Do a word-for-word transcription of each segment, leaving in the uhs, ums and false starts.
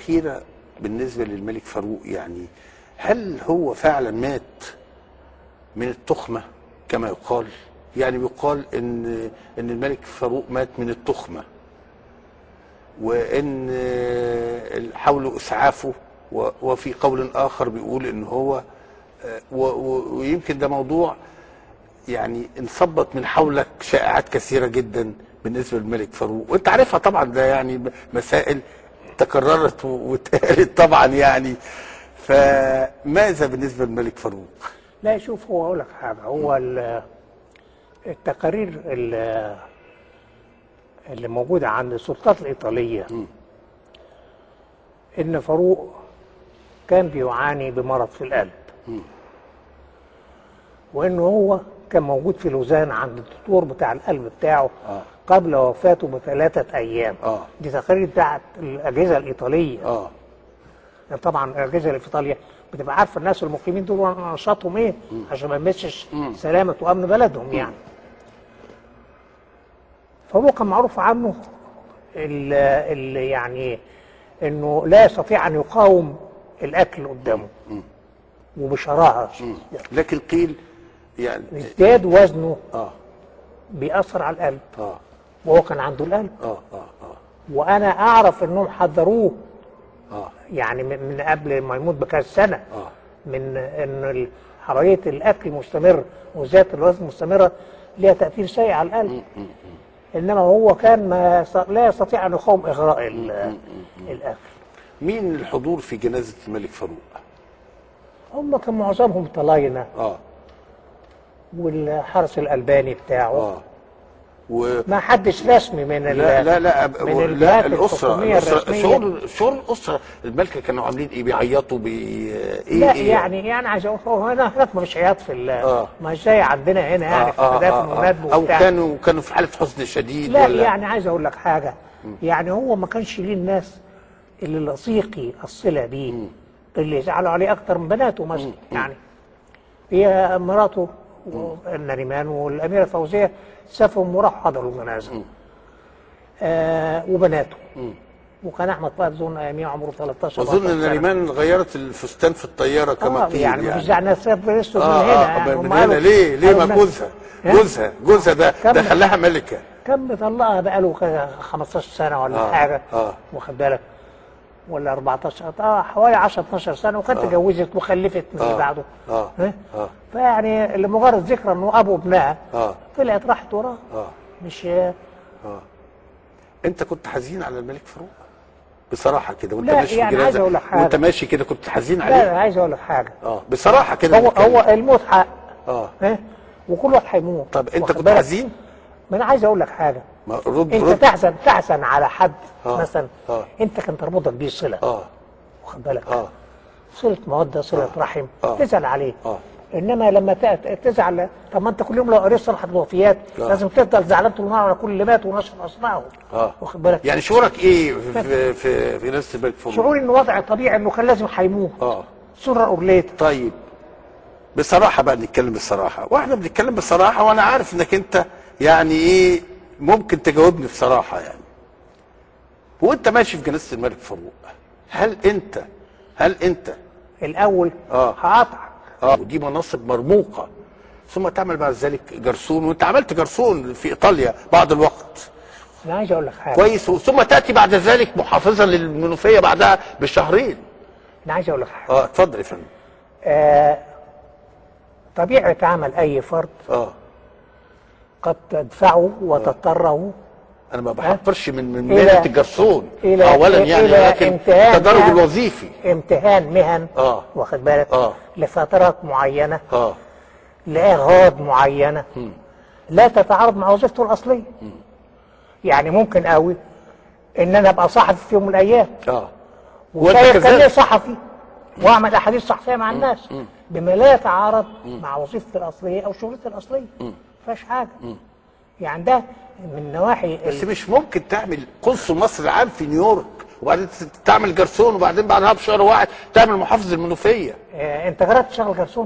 الأخيرة بالنسبة للملك فاروق، يعني هل هو فعلا مات من التخمة كما يقال؟ يعني بيقال ان ان الملك فاروق مات من التخمة، وان حاولوا اسعافه، وفي قول اخر بيقول ان هو، ويمكن ده موضوع يعني انصبت من حولك شائعات كثيرة جدا بالنسبة للملك فاروق، وانت عارفها طبعا، ده يعني مسائل تكررت واتقالت طبعا يعني. فماذا بالنسبة للملك فاروق؟ لا شوف، هو اقول لك حاجه، هو التقارير اللي موجوده عند السلطات الايطاليه م. ان فاروق كان بيعاني بمرض في القلب، م. وانه هو كان موجود في لوزان عند الدكتور بتاع القلب بتاعه آه. قبل وفاته بثلاثه ايام. آه. دي تقارير بتاعت الاجهزه الايطاليه. اه يعني طبعا الاجهزه اللي في ايطاليا بتبقى عارفه الناس المقيمين دول نشاطهم ايه، م. عشان ما يمسش سلامه وامن بلدهم م. يعني. فهو كان معروف عنه اللي يعني انه لا يستطيع ان يقاوم الاكل قدامه م. وبشراهه، لكن قيل يعني ازداد وزنه اه بيأثر على القلب. اه وهو كان عنده القلب. اه اه اه وانا اعرف انهم حذروه اه يعني من قبل ما يموت بكذا سنه اه من ان حراريه الاكل مستمر وزياده الوزن مستمره ليها تاثير سيء على القلب. م -م -م. انما هو كان ما لا يستطيع ان يقاوم اغراء الاكل. مين الحضور في جنازه الملك فاروق؟ هم كان معظمهم طلاينه اه والحرس الالباني بتاعه اه و... ما حدش رسمي من لا لا لا من لا الاسره الاسره شغل شغل الاسره. الملكه كانوا عاملين ايه؟ بيعيطوا بي ايه؟ لا إيه؟ يعني يعني عايز اقول هنا هناك ما فيش عياط في ال آه. مش زي عندنا هنا يعني آه في المدافن والندب او كانوا كانوا في حاله حزن شديد. لا ولا؟ يعني عايز اقول لك حاجه، م. يعني هو ما كانش ليه الناس اللي لصيقي الصله بيه م. اللي يزعلوا عليه اكتر من بناته مثلا. م. يعني هي مراته النريمان والاميره فوزيه سافروا وراحوا حضروا الجنازه. آه وبناته. م. وكان احمد فؤاد ظن اياميه عمره ثلاثة عشر اظن ان نريمان غيرت الفستان في الطياره كما قيل. آه يعني مفيش داعي انها تسافر اسود من آه هنا. آه من هنا ليه؟ ليه ما جوزها؟ جوزها جوزها ده ده خلاها ملكه. كان مطلقها بقاله خمستاشر سنه ولا آه حاجه. اه واخد بالك؟ ولا أربعتاشر اه حوالي عشرة اتناشر سنه، وكانت آه. اتجوزت وخلفت من اللي آه. بعده. اه اه فيعني لمجرد ذكرى انه ابو ابنها اه طلعت راحت وراه. اه مش اه انت كنت حزين على الملك فاروق بصراحه كده وانت ماشي يعني في الجنازه؟ وانت ماشي كده كنت حزين عليه؟ لا عايز اقول لك حاجه اه بصراحه كده هو هو الموت حق. اه ها وكل واحد هيموت. طب انت كنت حزين؟ ما انا عايز اقول لك حاجه، رد انت رد. تحزن تحزن على حد آه. مثلا آه. انت كان تربطك بيه صله. اه واخد بالك؟ اه صله موده صله آه. رحم. آه. تزعل عليه. اه انما لما تزعل، طب ما انت كل يوم لو قريت صفحه الوفيات آه. لازم تفضل زعلان طول النهار على كل اللي مات ونشر اسمائهم. اه واخد بالك؟ يعني شعورك ايه في في في ناس الملك فاروق؟ شعوري انه وضع طبيعي، انه كان لازم هيموت. اه سره اورليت. طيب بصراحه بقى نتكلم بالصراحه، واحنا بنتكلم بالصراحه وانا عارف انك انت يعني ايه ممكن تجاوبني بصراحه يعني. وانت ماشي في جنازه الملك فاروق، هل انت هل انت الاول اه هقطعك اه ودي مناصب مرموقه، ثم تعمل بعد ذلك جرسون، وانت عملت جرسون في ايطاليا بعض الوقت. انا عايز اقول لك حاجه كويس، ثم تاتي بعد ذلك محافظا للمنوفيه بعدها بشهرين. انا عايز اقول لك حاجه. اه اتفضل يا فندم. آه طبيعه عمل اي فرد اه قد تدفعه وتضطره. انا ما بحقرش من من مهنه الجرسون اولا يعني، لكن التدرج الوظيفي امتهان مهن. اه واخد بالك؟ اه لفترات معينه اه لاغراض معينه م. لا تتعارض مع وظيفته الاصليه. م. يعني ممكن قوي ان انا ابقى صحفي في يوم من الايام اه وشايف كان ليه صحفي واعمل احاديث صحفيه مع الناس م. بما لا يتعارض م. مع وظيفتي الاصليه او شغلتي الاصليه. ما فيهاش حاجه. م. يعني ده من نواحي. بس مش ممكن تعمل قنصل مصر العام في نيويورك وبعدين تعمل جرسون وبعدين بعدها بشهر واحد تعمل محافظ المنوفيه. آه انت جربت تشتغل جرسون؟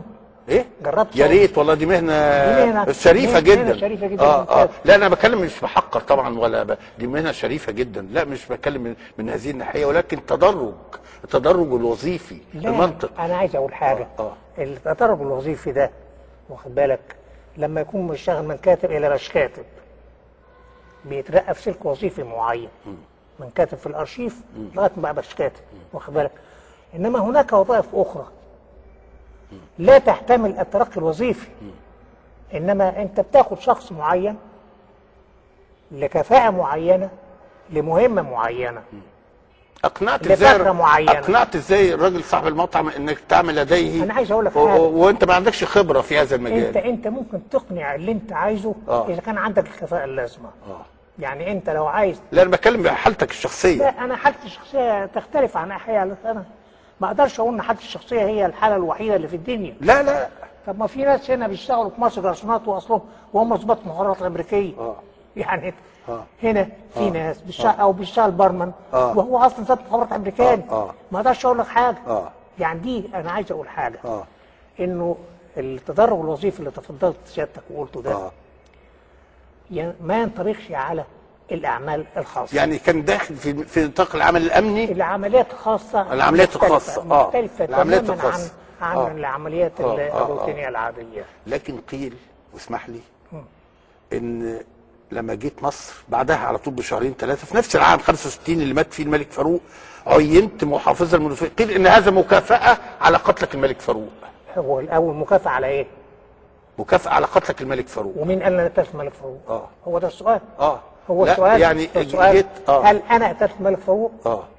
ايه؟ جربت يا ريت والله، دي مهنه, دي مهنة شريفه مهنة جدا. مهنة شريفه جدا. اه اه لا انا بتكلم مش بحقر طبعا ولا ب... دي مهنه شريفه جدا، لا مش بتكلم من, من هذه الناحيه، ولكن تدرج التدرج الوظيفي المنطق. انا عايز اقول حاجه. آه. آه. التدرج الوظيفي ده واخد بالك لما يكون بيشتغل من كاتب الى مش كاتب بيترقى في سلك وظيفي معين م. من كاتب في الارشيف لغايه ما بقى باش كاتب واخد بالك. انما هناك وظائف اخرى م. لا تحتمل الترقي الوظيفي م. انما انت بتاخد شخص معين لكفاءه معينه لمهمه معينه م. اقنعت ازاي معينة. اقنعت ازاي الراجل صاحب المطعم انك تعمل لديه؟ انا عايز اقول لك حاجه وانت ما عندكش خبره في هذا المجال. انت انت ممكن تقنع اللي انت عايزه آه. اذا كان عندك الكفاءه اللازمه. اه يعني انت لو عايز. لا انا بتكلم بحالتك الشخصيه. لا انا حالتي الشخصيه تختلف عن اي حاجه. انا ما اقدرش اقول ان حالتي الشخصيه هي الحاله الوحيده اللي في الدنيا. لا لا طب ما في ناس هنا بيشتغلوا في مصر جرسونات واصلهم وهم ضباط المخابرات الامريكيه. اه يعني آه. هنا في آه. ناس بيشتغل آه. او بيشتغل برمان آه. وهو اصلا ضابط مخابرات امريكاني. آه. آه. ما اقدرش اقول لك حاجه. آه. يعني دي انا عايز اقول حاجه آه. انه التدرج الوظيفي اللي تفضلت سيادتك وقلته ده آه. يعني ما ينطبقش على الاعمال الخاصه. يعني كان داخل في في نطاق العمل الامني. العمليات الخاصه العمليات الخاصه اه مختلفه العمليات الخاصه عن, عن آه. العمليات آه. الروتينيه آه. العاديه. لكن قيل واسمح لي م. ان لما جيت مصر بعدها على طول بشهرين ثلاثه في نفس العام خمسة وستين اللي مات فيه الملك فاروق عينت محافظا المنوفيه. قيل ان هذا مكافاه على قتلك الملك فاروق. هو الاول مكافاه على ايه؟ مكافاه على قتلك الملك فاروق. ومين قال انا قتلت الملك فاروق؟ اه هو ده السؤال. اه هو السؤال يعني السؤال جيت آه. هل انا قتلت الملك فاروق؟ اه